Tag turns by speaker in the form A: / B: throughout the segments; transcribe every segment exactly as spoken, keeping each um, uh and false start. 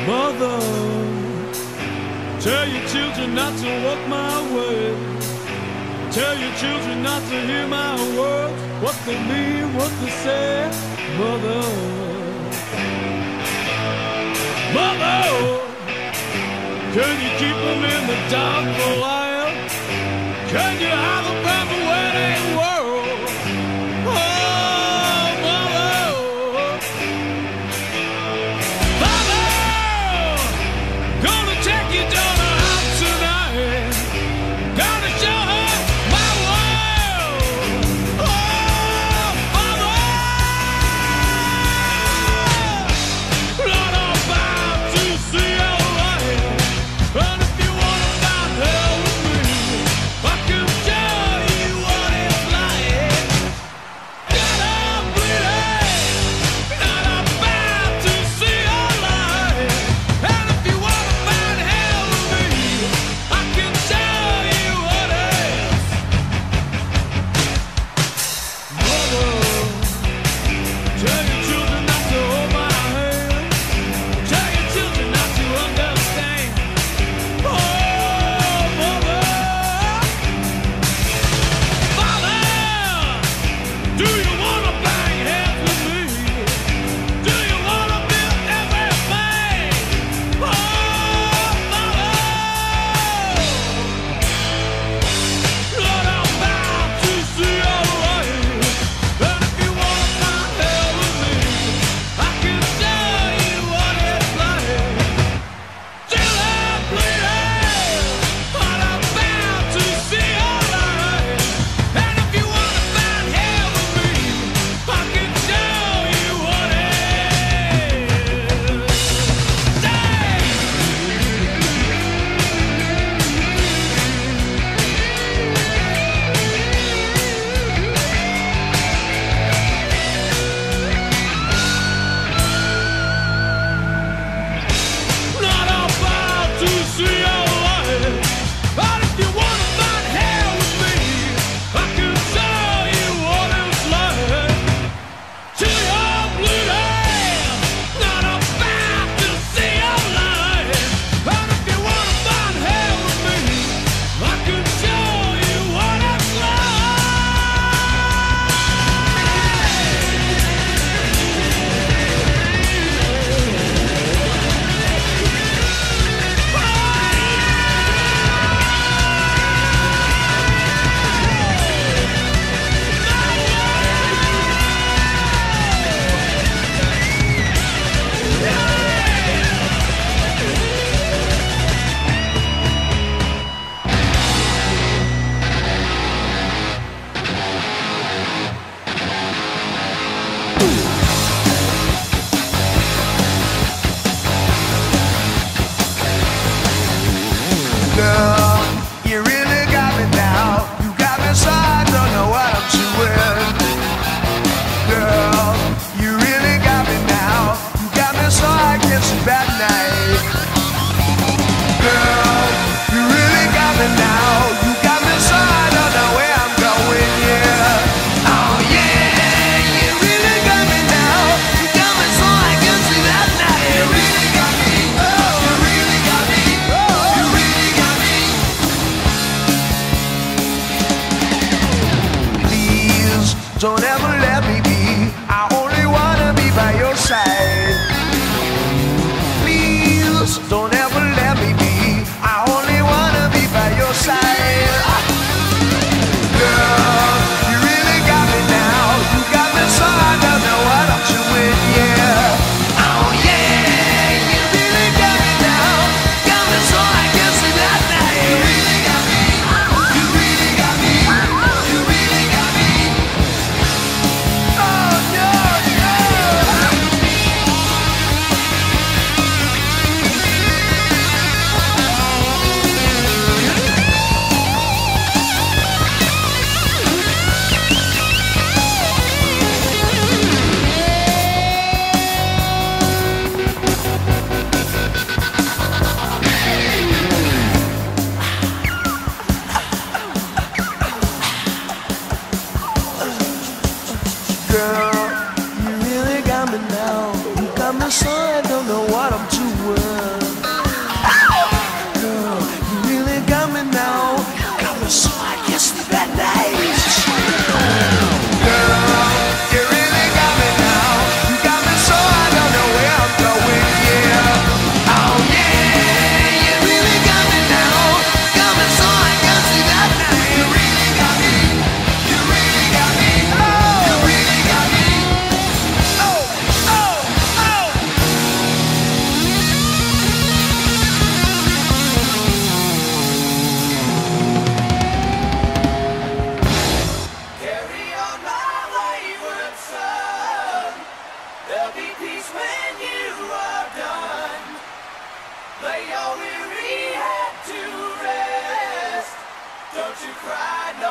A: Mother, tell your children not to walk my way. Tell your children not to hear my words, what they mean, what they say. Mother, Mother, can you keep them in the dark for a while? Can you hide them from the wedding world? Oh, Mother, Mother, gonna take your daughter out tonight. Gonna show her my world. Oh, Mother, Lord, I'm bound to see your light. And if you wanna find hell with me, I can show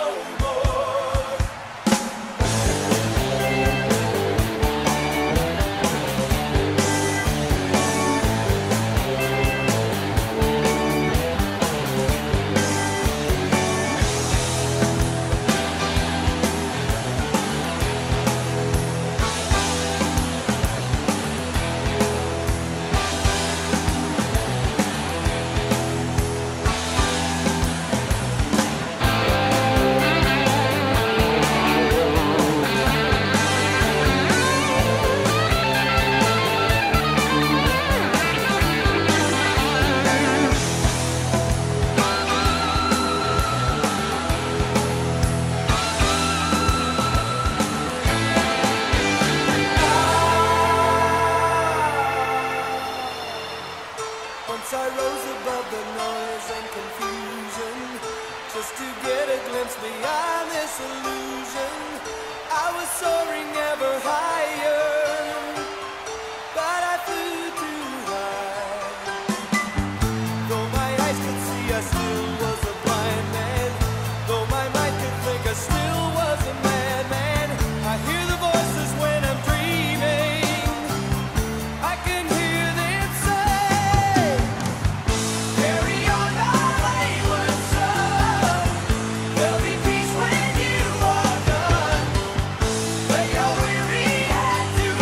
B: Once I rose above the noise and confusion, just to get a glimpse beyond this illusion. I was soaring ever higher, but I flew too high. Though my eyes could see, I still was a blind man. Though my mind could think, I still was a madman. I hear the voices when I'm dreaming. I can hear them say, carry on my wayward son. There'll be peace when you are done. Lay your weary head to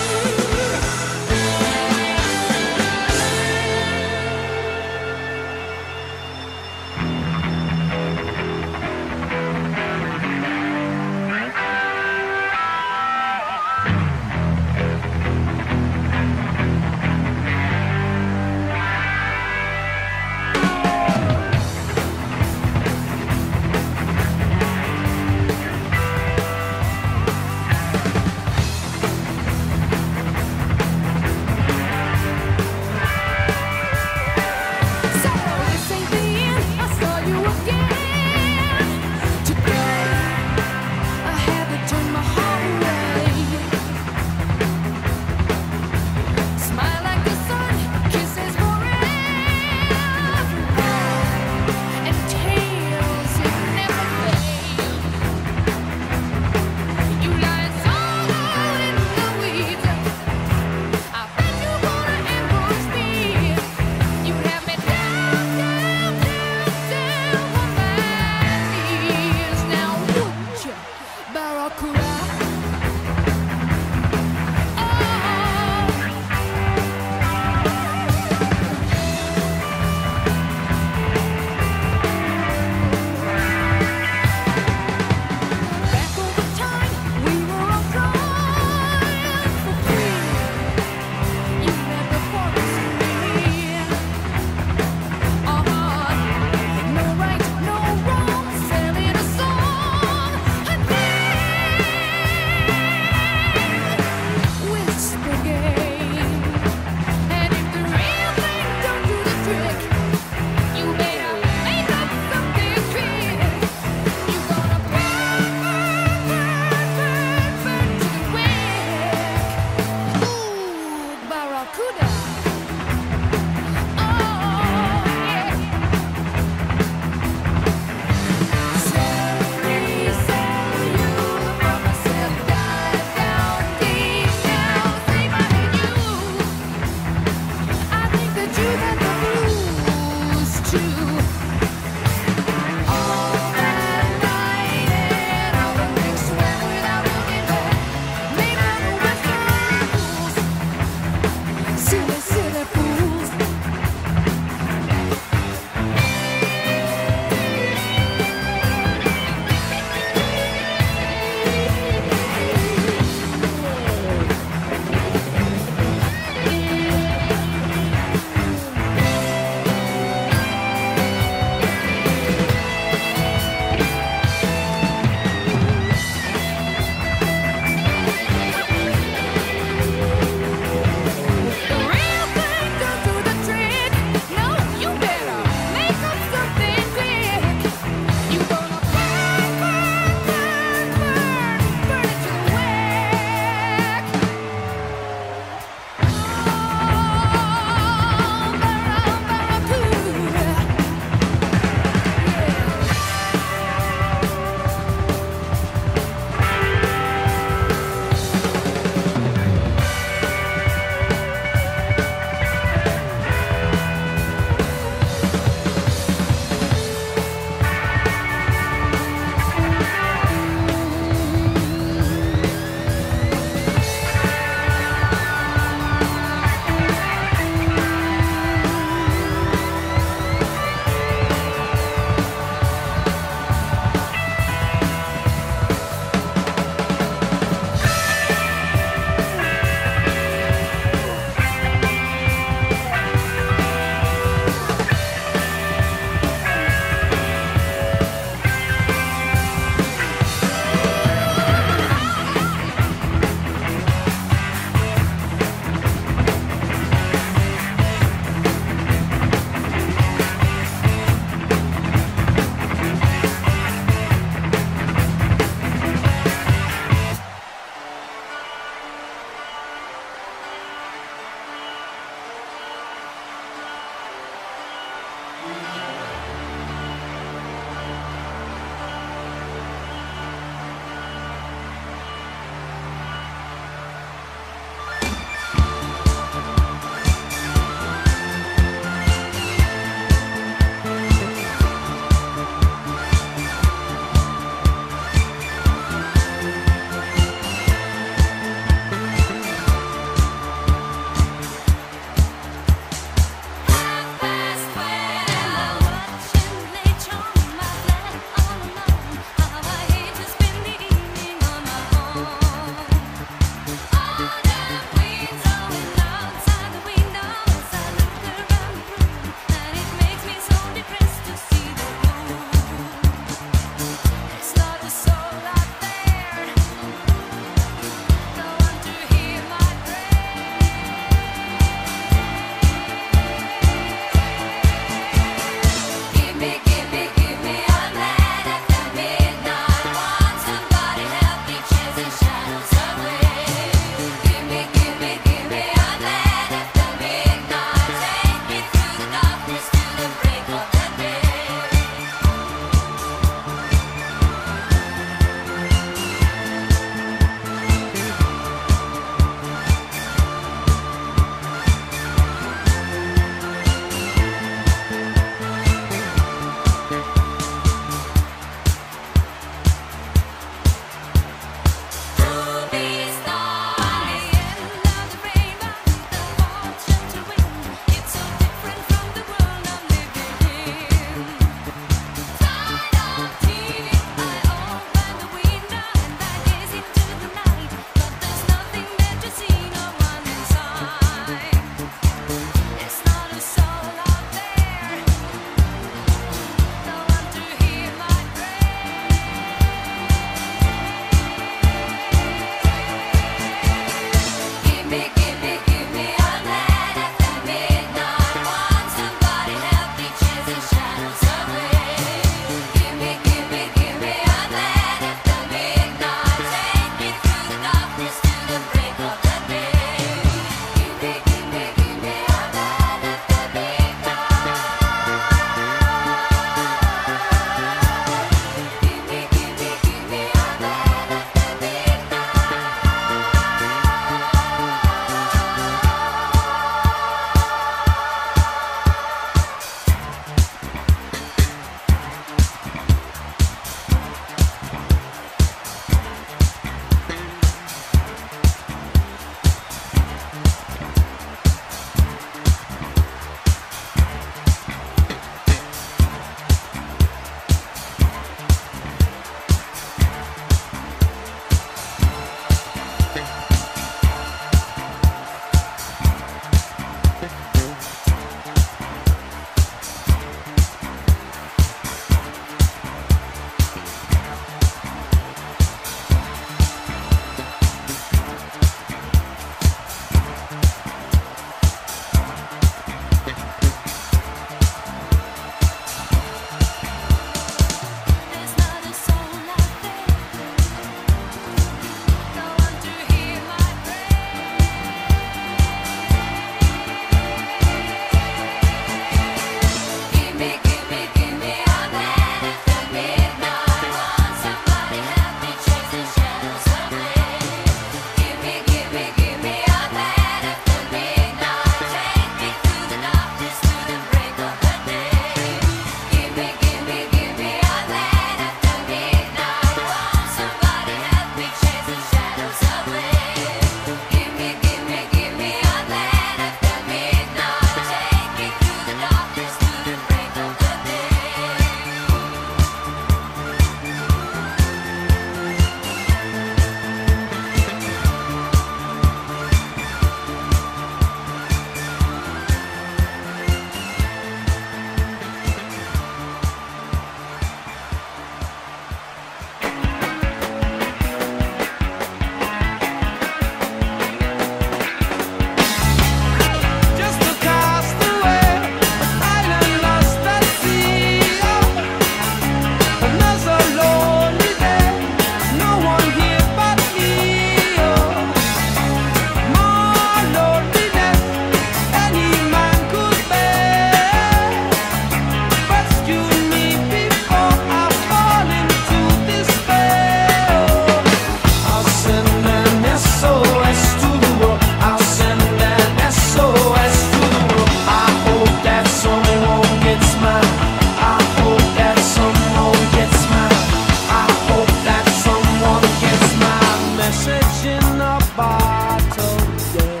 B: in a bottle, yeah.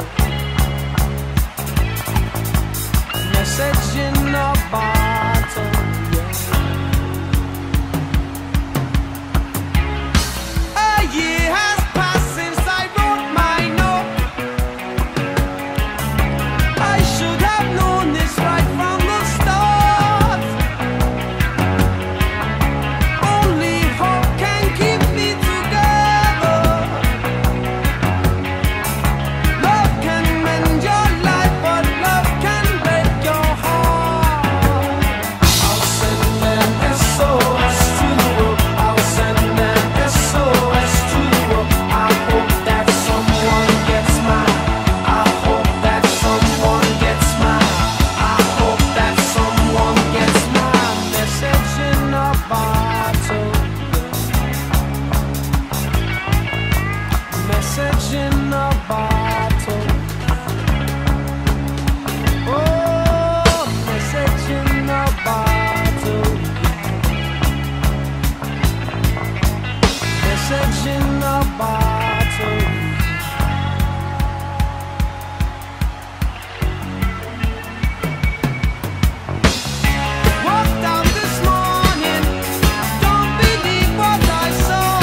B: Message in a bottle, yeah. A year has passed since I wrote my note. I should have known this right from the start. Only hope can keep me together. Love can mend your life, but love can break your heart. I'll send an S O S to the world. I'll send an S O S to the world. I hope that someone gets mine. I hope that someone gets mine. I hope that someone gets my message in a bottle. Message in a bottle. Oh, message in a bottle. Message in a bottle. Walked out this morning, don't believe what I saw.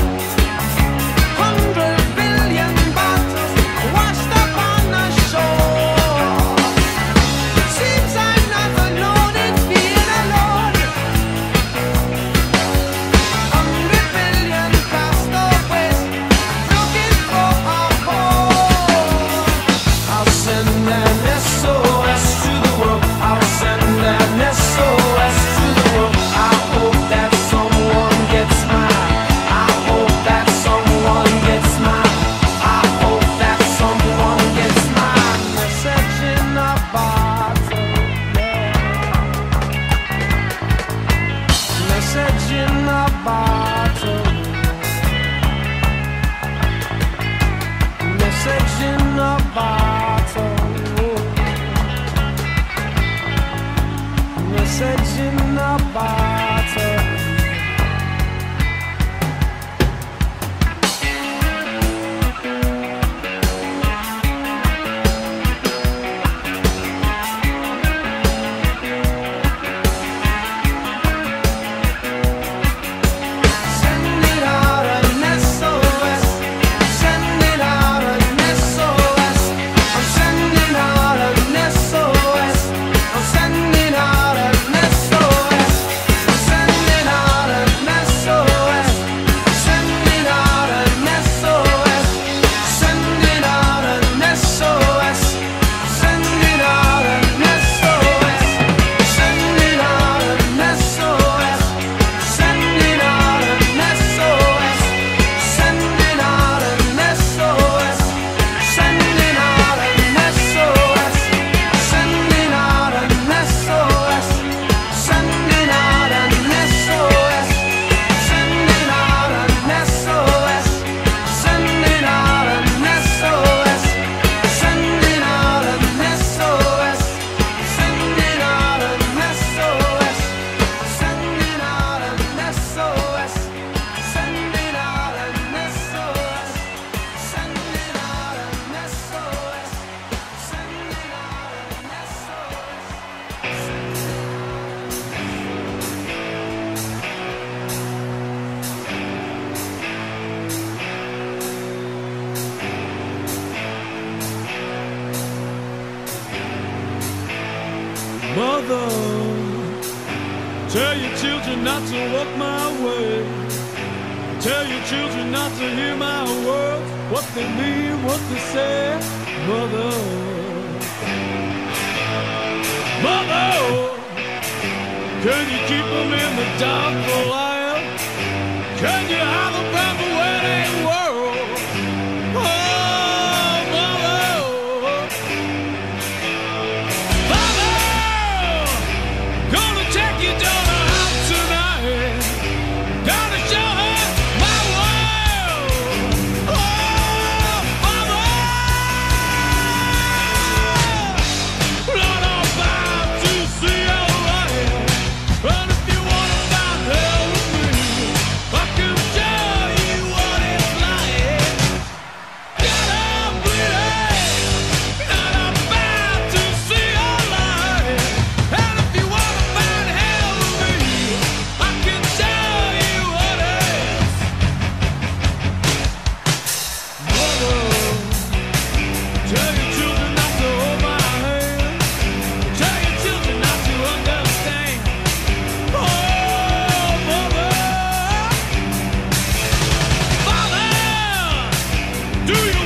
B: Hundred billion bottles washed up on the shore. Seems I'm not alone in being alone. Hundred billion castaways looking for a home. I'll send an S O S to the world. I'll send an S O S to the world. I hope that someone gets mine. I hope that someone gets mine. I hope that someone gets mine. Message in a bottle, yeah. Message in a bottle. Message in a bottle. Message in a bottle. Send it out an S O S. Send it out an S O S. I'm sending out an S O S. I'm sending out an S O S. I'm sending out an S O S. Sending out an S O S. Sending out an S O S. Sending out an S O S. Sending out an S O S. Sending out an S O S. Sending out an S O S. Sending out an S O S. Sending out an S O S. Sending out an S O S. Sending out an S O S. Sending out an S O S. Sending out an S O S. Sending out an S O S. Sending out an S O S. Sending out an S O S. Sending out an S O S. Sending out an S O S.
A: Mother, tell your children not to walk my way. Tell your children not to hear my words, what they mean, what they say. Mother, Mother, can you keep them in the dark for a while? Can you hide them from the wedding world? Oh, Mother, Mother, gonna take your daughter out tonight. Gonna show her my world. Oh, Mother, not about to see your light. But if you wanna find hell with me, I can show Do you